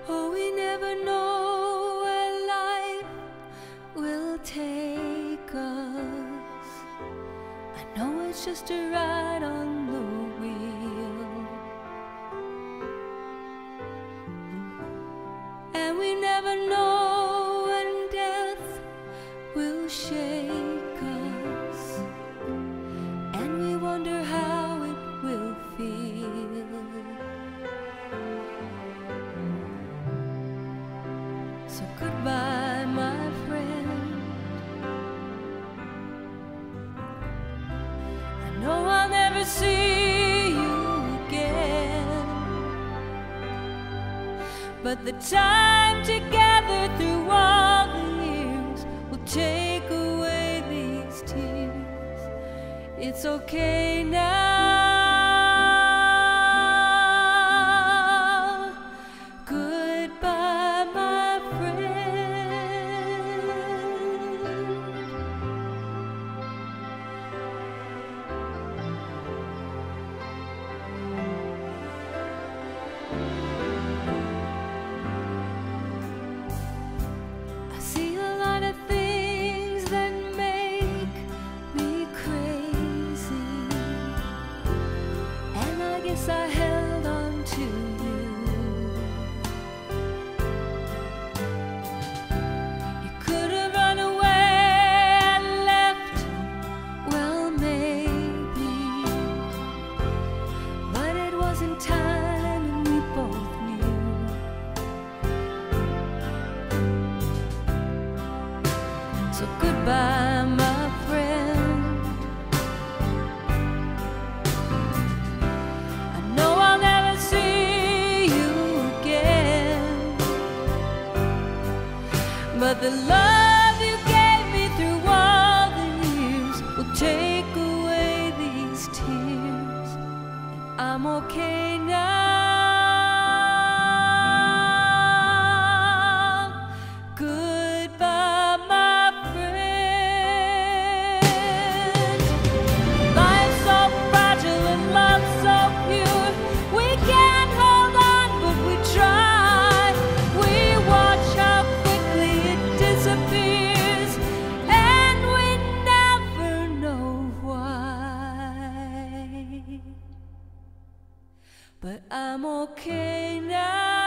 Oh, we never know where life will take us. I know it's just a ride on the wheel, and we never know when death will shake us, and we wonder how it will feel. So goodbye, my friend. I know I'll never see you again, but the time together through all the years will take away these tears. It's okay now. Goodbye, my friend. I see a lot of things that make me crazy, and I guess I held on to you. You could have run away and left, well, maybe, but it wasn't time, and we both knew. So goodbye, my friend. I know I'll never see you again, but the love you gave me through all the years will take away these tears, and I'm okay now. Goodbye, my friend. Life's so fragile and love's so pure. We can't hold on, but we try. We watch how quickly it disappears, and we never know why. But I'm okay now.